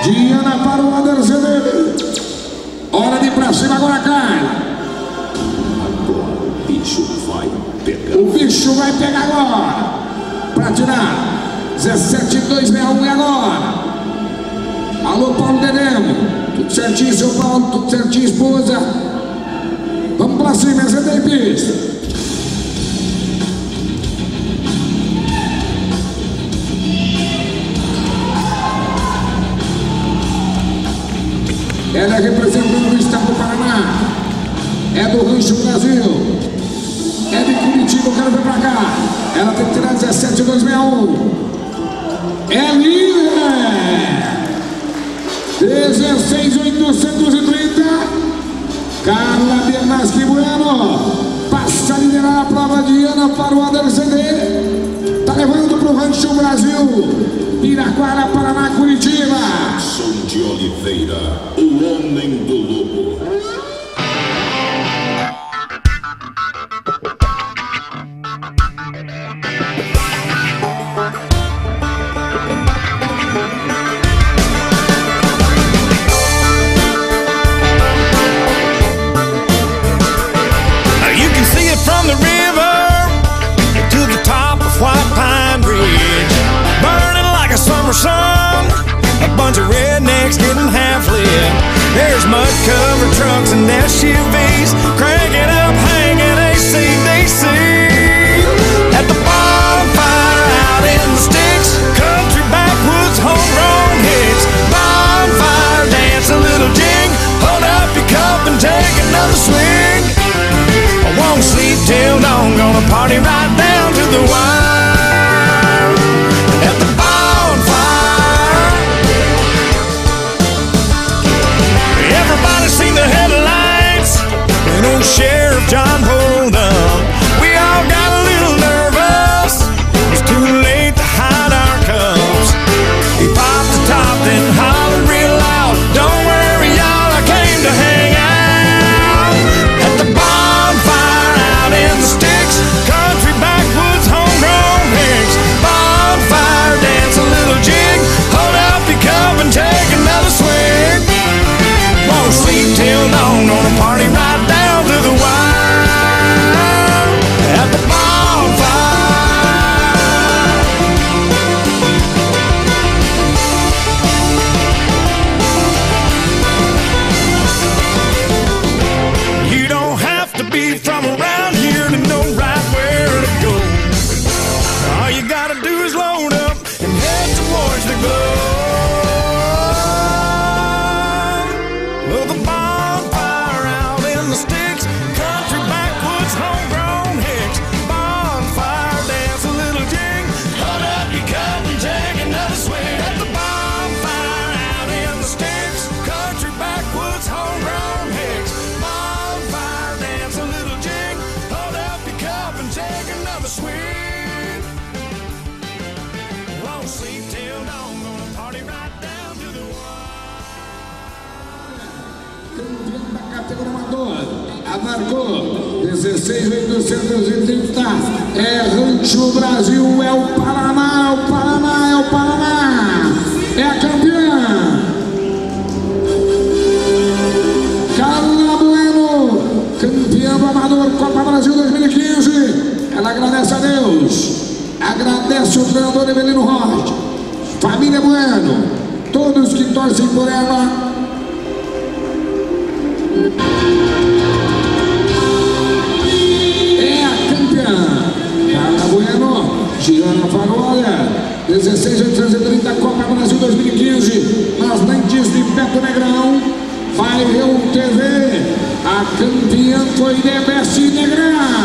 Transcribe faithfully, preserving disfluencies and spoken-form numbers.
Diana para o Anderson dele. Hora de ir pra cima agora, Carla. Agora o bicho vai pegar. O bicho vai pegar agora. Pra tirar. dezessete dois sessenta e um e agora. Alô, Paulo Dedemo. Tudo certinho, seu Paulo. Tudo certinho, esposa. Vamos pra cima, essa tem pista. Ela é representando o estado do Paraná. É do Rancho Brasil. É de Curitiba, eu quero vir pra cá. Ela tem que tirar dezessete dois sessenta e um. É líder. dezesseis oitocentos e trinta. Carla Bernaschi Bueno. Passa a liderar a prova de Ana para o Anderson dele. Tá levando pro Rancho Brasil. Piraquara, Paraná, Curitiba. São de Oliveira, o homem do lobo. You can see it from the river to the top of White Pine Bridge, burning like a summer sun. A bunch of rednecks getting half lit. There's mud-covered trucks and S U Vs cranking up, hanging A C D C. At the bonfire out in the sticks, country backwoods, homegrown hicks. Bonfire dance, a little jig. Hold up your cup and take another swig. I won't sleep till dawn, gonna party right down to the wire. At the bonfire, everybody's seen the headlights and old Sheriff John pulled up. We all got a little nervous, it's too late to hide our cups. He popped the top then hollered real loud, don't worry y'all, I came to hang out. At the bonfire out in the sticks, country backwoods, homegrown hicks. Bonfire dance, a little jig. Hold up your cup and take another swig. Won't sleep till dawn, gonna party right down to the wire. At the bonfire, you don't have to be from around here to know right where to go. All you gotta do is load up and head towards the glow. Well, the bonfire out in the sticks, country backwoods, homegrown hicks. Bonfire dance, a little jig. Hold up your cup and take another swig. At the bonfire out in the sticks, country backwoods, homegrown hicks. Bonfire dance, a little jig. Hold up your cup and take another swig. Won't sleep till dawn, gonna party right down to the Campeão da categoria amador. Amargou dezesseis oitocentos e trinta. É Rancho Brasil. É o Paraná. É o Paraná. É o Paraná. É a campeã. Carla Bueno. Campeã do amador Copa Brasil dois mil e quinze. Ela agradece a Deus. Agradece o treinador Evelino Rocha. Família Bueno. Todos que torcem por ela. É a campeã. Carla Bueno, Diana Farola, dezesseis oitocentos e trinta, Copa Brasil dois mil e quinze, nas lentes de Beto Negrão. Vai ver o T V. A campeã foi Debesse Negrão.